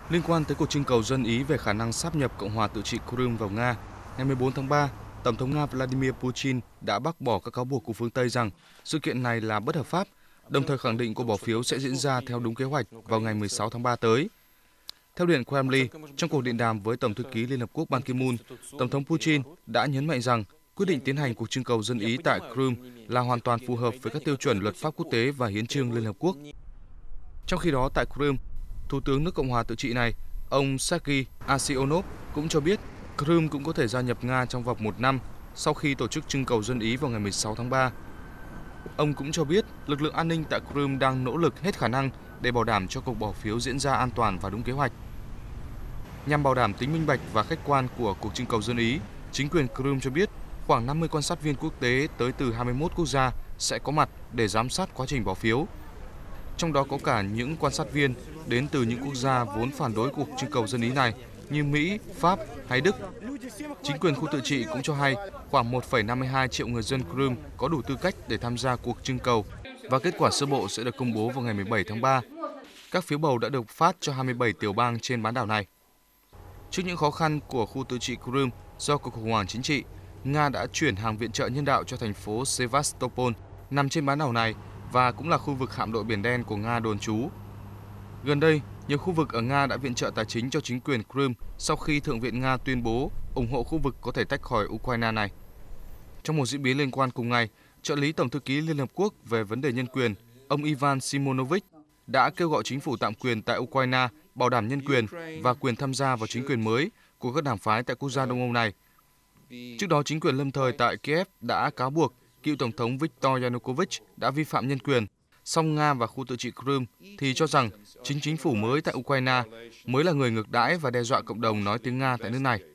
Liên quan tới cuộc trưng cầu dân Ý về khả năng sáp nhập Cộng hòa tự trị Crimea vào Nga, ngày 14 tháng 3, Tổng thống Nga Vladimir Putin đã bác bỏ các cáo buộc của phương Tây rằng sự kiện này là bất hợp pháp, đồng thời khẳng định cuộc bỏ phiếu sẽ diễn ra theo đúng kế hoạch vào ngày 16 tháng 3 tới. Theo Điện Kremlin, trong cuộc điện đàm với Tổng thư ký Liên Hợp Quốc Ban Ki-moon, Tổng thống Putin đã nhấn mạnh rằng quyết định tiến hành cuộc trưng cầu dân Ý tại Crimea là hoàn toàn phù hợp với các tiêu chuẩn luật pháp quốc tế và hiến chương Liên Hợp Quốc. Trong khi đó, tại Crimea, Thủ tướng nước Cộng hòa tự trị này, ông Sergei Aksyonov cũng cho biết Crimea cũng có thể gia nhập Nga trong vòng 1 năm sau khi tổ chức trưng cầu dân Ý vào ngày 16 tháng 3. Ông cũng cho biết lực lượng an ninh tại Crimea đang nỗ lực hết khả năng để bảo đảm cho cuộc bỏ phiếu diễn ra an toàn và đúng kế hoạch. Nhằm bảo đảm tính minh bạch và khách quan của cuộc trưng cầu dân Ý, chính quyền Crimea cho biết khoảng 50 quan sát viên quốc tế tới từ 21 quốc gia sẽ có mặt để giám sát quá trình bỏ phiếu. Trong đó có cả những quan sát viên đến từ những quốc gia vốn phản đối cuộc trưng cầu dân Ý này như Mỹ, Pháp hay Đức. Chính quyền khu tự trị cũng cho hay khoảng 1,52 triệu người dân Crimea có đủ tư cách để tham gia cuộc trưng cầu và kết quả sơ bộ sẽ được công bố vào ngày 17 tháng 3. Các phiếu bầu đã được phát cho 27 tiểu bang trên bán đảo này. Trước những khó khăn của khu tự trị Crimea do cuộc khủng hoảng chính trị, Nga đã chuyển hàng viện trợ nhân đạo cho thành phố Sevastopol nằm trên bán đảo này và cũng là khu vực hạm đội Biển Đen của Nga đồn trú. Gần đây, nhiều khu vực ở Nga đã viện trợ tài chính cho chính quyền Crimea sau khi Thượng viện Nga tuyên bố ủng hộ khu vực có thể tách khỏi Ukraine này. Trong một diễn biến liên quan cùng ngày, trợ lý Tổng thư ký Liên Hợp Quốc về vấn đề nhân quyền, ông Ivan Simonovic đã kêu gọi chính phủ tạm quyền tại Ukraine bảo đảm nhân quyền và quyền tham gia vào chính quyền mới của các đảng phái tại quốc gia Đông Âu này. Trước đó, chính quyền lâm thời tại Kiev đã cáo buộc cựu Tổng thống Viktor Yanukovych đã vi phạm nhân quyền, song Nga và khu tự trị Crimea thì cho rằng chính phủ mới tại Ukraine mới là người ngược đãi và đe dọa cộng đồng nói tiếng Nga tại nước này.